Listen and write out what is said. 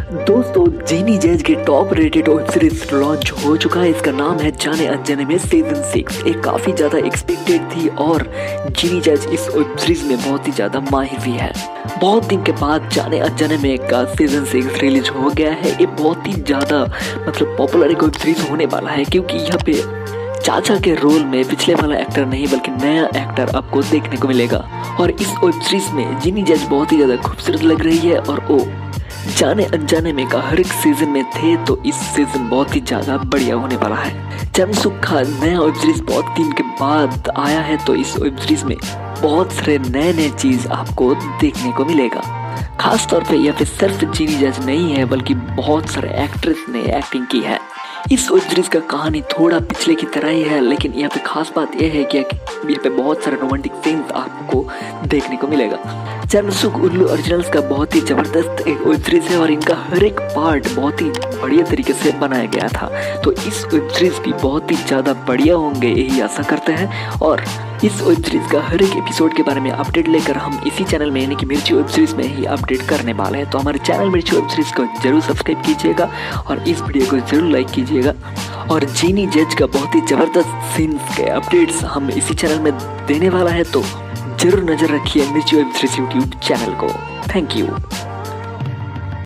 दोस्तों जीनी जैज की top rated web series launch हो चुका है। इसका नाम है जाने अनजाने में सीजन 6। ये काफ़ी ज़्यादा एक्सपेक्टेड थी और जीनी जैज इस वेब सीरीज में बहुत ही ज़्यादा माहिर भी है। बहुत दिन के बाद जाने अनजाने में का सीजन 6 रिलीज हो गया है। ये बहुत ही ज़्यादा पॉपुलर एक वेब सीरीज होने वाला है, क्योंकि यहाँ पे चाचा के रोल में पिछले वाला एक्टर नहीं बल्कि नया एक्टर आपको देखने को मिलेगा। और इस वेब सीरीज में जीनी जैज बहुत ही ज़्यादा खूबसूरत लग रही है और वो जाने अनजाने में का हर एक सीजन में थे, तो इस सीजन बहुत ही ज़्यादा बढ़िया होने वाला है। चांगसुक का नया वेब सीरीज बहुत दिन के बाद आया है, तो इस वेब सीरीज में बहुत सारे नए नए चीज़ आपको देखने को मिलेगा। खास तौर पे यहाँ पे सिर्फ जीनी जैज नहीं है बल्कि बहुत सारे एक्ट्रेस ने एक्टिंग की है। इस वेब सीरीज का कहानी थोड़ा पिछले की तरह ही है, लेकिन यहाँ पे खास बात यह है कि यहाँ पे बहुत सारे रोमांटिक सीन्स आपको देखने को मिलेगा। चांगसुक उल्लू ओरिजिनल्स का बहुत ही जबरदस्त एक वेब सीरीज है और इनका हर एक पार्ट बहुत ही बढ़िया तरीके से बनाया गया था, तो इस वेब सीरीज भी बहुत ही ज़्यादा बढ़िया होंगे यही आशा करते हैं। और इस वेब सीरीज का हर एक एपिसोड के बारे में अपडेट लेकर हम इसी चैनल में यानी कि मिर्ची वेब सीरीज में ही अपडेट करने वाले हैं। तो हमारे चैनल मिर्ची वेब सीरीज को जरूर सब्सक्राइब कीजिएगा और इस वीडियो को जरूर लाइक कीजिएगा। और जीनी जैज का बहुत ही ज़बरदस्त सीन्स के अपडेट्स हम इसी चैनल में देने वाला है, तो जरूर नज़र रखिए Mirchi web series YouTube channel को। Thank you.